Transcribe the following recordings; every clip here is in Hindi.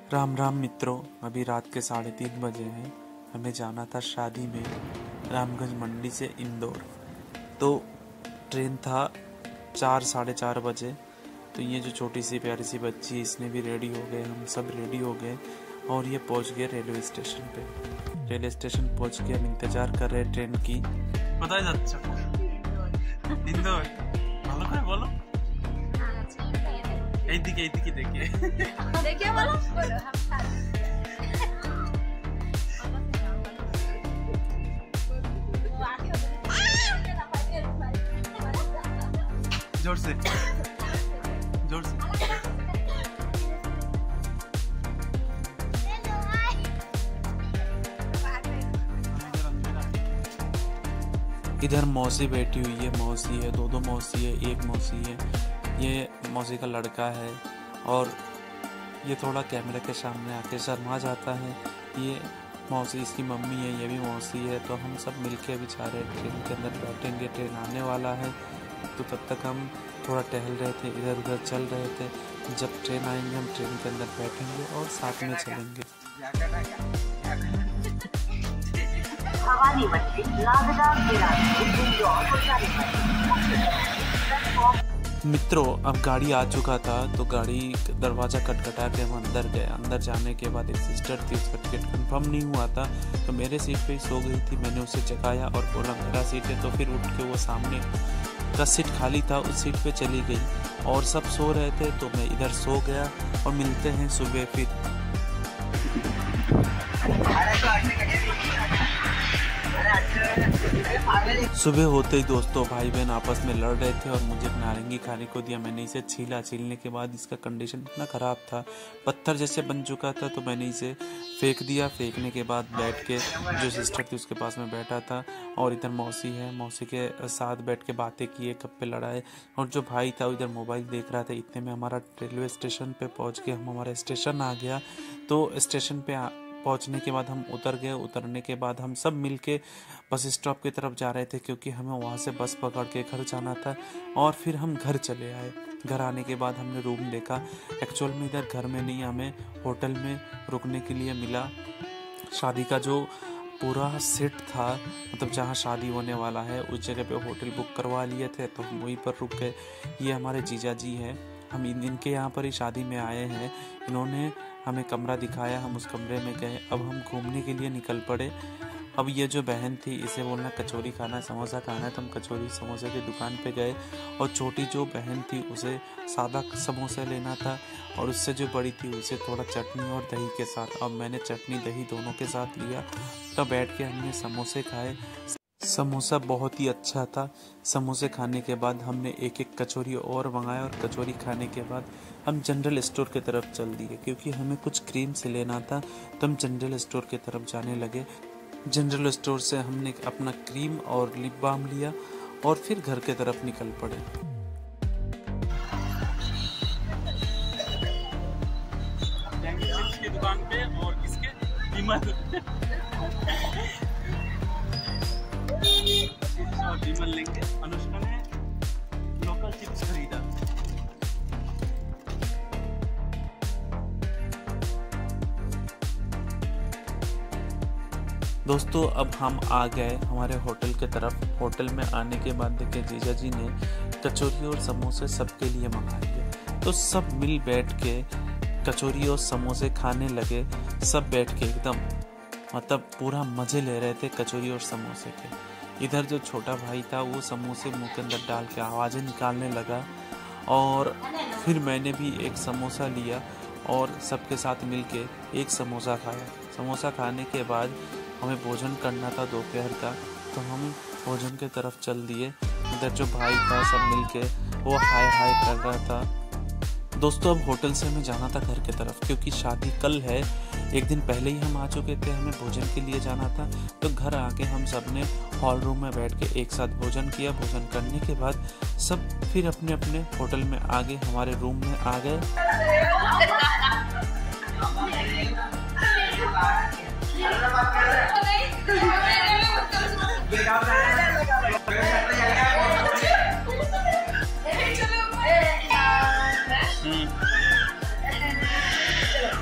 राम राम मित्रों, अभी रात के 3:30 बजे हैं। हमें जाना था शादी में रामगंज मंडी से इंदौर। तो ट्रेन था 4-4:30 बजे। तो ये जो छोटी सी प्यारी सी बच्ची है, इसने भी रेडी हो गए, हम सब रेडी हो गए और ये पहुंच गए रेलवे स्टेशन पे। रेलवे स्टेशन पहुंच के हम इंतजार कर रहे ट्रेन की। पता है इंदौर बोलो देखिए देखिए बोलो जोर से इधर मौसी बैठी हुई है, मौसी है, दो मौसी है, एक मौसी है। ये मौसी का लड़का है और ये थोड़ा कैमरे के सामने आके शर्मा जाता है। ये मौसी इसकी मम्मी है, ये भी मौसी है। तो हम सब मिलके बेचारे ट्रेन के अंदर बैठेंगे, ट्रेन आने वाला है। तो तब तक हम थोड़ा टहल रहे थे, इधर उधर चल रहे थे। जब ट्रेन आएंगे हम ट्रेन के अंदर बैठेंगे और साथ में चलेंगे। मित्रों, अब गाड़ी आ चुका था तो गाड़ी दरवाज़ा खटखटा के हम अंदर गए। अंदर जाने के बाद एक सिस्टर थी, उसका टिकट कंफर्म नहीं हुआ था तो मेरे सीट पे ही सो गई थी। मैंने उसे जगाया और बोला मेरा सीट है। तो फिर उठ के वो सामने का सीट खाली था, उस सीट पे चली गई और सब सो रहे थे तो मैं इधर सो गया। और मिलते हैं सुबह फिर। सुबह होते ही दोस्तों भाई बहन आपस में लड़ रहे थे और मुझे नारंगी खाने को दिया। मैंने इसे छीलने के बाद इसका कंडीशन इतना ख़राब था, पत्थर जैसे बन चुका था। तो मैंने इसे फेंक दिया। फेंकने के बाद बैठ के जो सिस्टर थी उसके पास में बैठा था और इधर मौसी है, मौसी के साथ बैठ के बातें किए, गप्पे लड़ाए। और जो भाई था वो इधर मोबाइल देख रहा था। इतने में हमारा रेलवे स्टेशन पे पहुँच के हमारा स्टेशन आ गया। तो स्टेशन पे पहुंचने के बाद हम उतर गए। उतरने के बाद हम सब मिलके बस स्टॉप की तरफ जा रहे थे क्योंकि हमें वहाँ से बस पकड़ के घर जाना था। और फिर हम घर चले आए। घर आने के बाद हमने रूम देखा। एक्चुअल में इधर घर में नहीं, हमें होटल में रुकने के लिए मिला। शादी का जो पूरा सेट था, मतलब जहाँ शादी होने वाला है उस जगह पे होटल बुक करवा लिए थे तो हम वहीं पर रुक गए। ये हमारे जीजा जी हैं, हम इनके यहाँ पर ही शादी में आए हैं। इन्होंने हमें कमरा दिखाया, हम उस कमरे में गए। अब हम घूमने के लिए निकल पड़े। अब ये जो बहन थी इसे बोलना कचौरी खाना है, समोसा खाना है, तो हम कचौरी समोसे की दुकान पे गए। और छोटी जो बहन थी उसे सादा समोसा लेना था और उससे जो बड़ी थी उसे थोड़ा चटनी और दही के साथ। अब मैंने चटनी दही दोनों के साथ लिया। तब बैठ के हमने समोसे खाए। समोसा बहुत ही अच्छा था। समोसे खाने के बाद हमने एक कचौरी और मंगाया और कचौरी खाने के बाद हम जनरल स्टोर की तरफ चल दिए क्योंकि हमें कुछ क्रीम से लेना था। तो हम जनरल स्टोर की तरफ जाने लगे। जनरल स्टोर से हमने अपना क्रीम और लिप बाम लिया और फिर घर के तरफ निकल पड़े। की दुकान पे और इसके कीमत विमल लेंगे। अनुष्का ने लोकल चिप्स खरीदा। दोस्तों अब हम आ गए हमारे होटल के तरफ। होटल में आने के बाद देखे जीजा जी ने कचौरी और समोसे सबके लिए मंगा लिए। तो सब मिल बैठ के कचौरी और समोसे खाने लगे। सब बैठ के एकदम मतलब पूरा मजे ले रहे थे कचौरी और समोसे के। इधर जो छोटा भाई था वो समोसे मुंह के अंदर डाल के आवाज़ें निकालने लगा। और फिर मैंने भी एक समोसा लिया और सबके साथ मिलके एक समोसा खाया। समोसा खाने के बाद हमें भोजन करना था दोपहर का, तो हम भोजन के तरफ चल दिए। इधर जो भाई था सब मिलके वो हाय हाय कर रहा था। दोस्तों अब होटल से हमें जाना था घर की तरफ क्योंकि शादी कल है। एक दिन पहले ही हम आ चुके थे, हमें भोजन के लिए जाना था। तो घर आके हम सब ने हॉल रूम में बैठ के एक साथ भोजन किया। भोजन करने के बाद सब फिर अपने अपने होटल में आ गए, हमारे रूम में आ गए।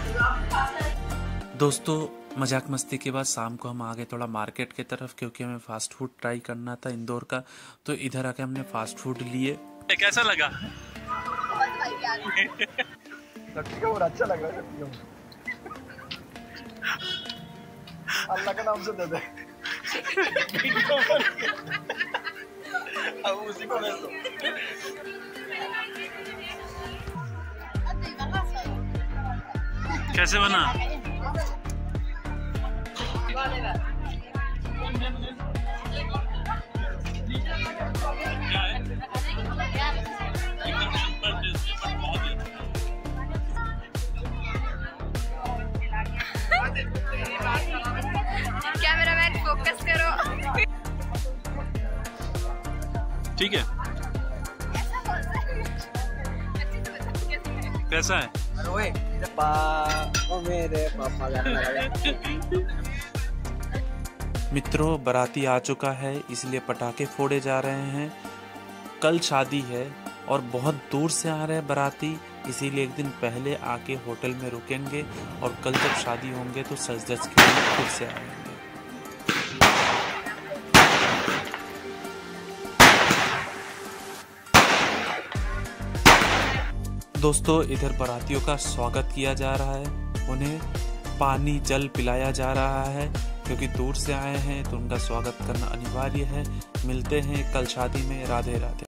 दोस्तों मजाक मस्ती के बाद शाम को हम आ गए थोड़ा मार्केट की तरफ, क्योंकि हमें फास्ट फूड ट्राई करना था इंदौर का। तो इधर आके हमने फास्ट फूड लिए। कैसा लगा? अच्छा लग रहा है। अल्लाह का नाम से दे दे। अब उसी को दे दो। कैसे बना? कैमरामैन फोकस करो। ठीक है। कैसा है? मेरे पापा मित्रों बाराती आ चुका है, इसलिए पटाखे फोड़े जा रहे हैं। कल शादी है और बहुत दूर से आ रहे हैं बाराती, इसीलिए एक दिन पहले आके होटल में रुकेंगे और कल जब शादी होंगे तो सज धज के फिर से आएंगे। दोस्तों इधर बारातियों का स्वागत किया जा रहा है, उन्हें पानी जल पिलाया जा रहा है, क्योंकि दूर से आए हैं तो उनका स्वागत करना अनिवार्य है। मिलते हैं कल शादी में। राधे राधे।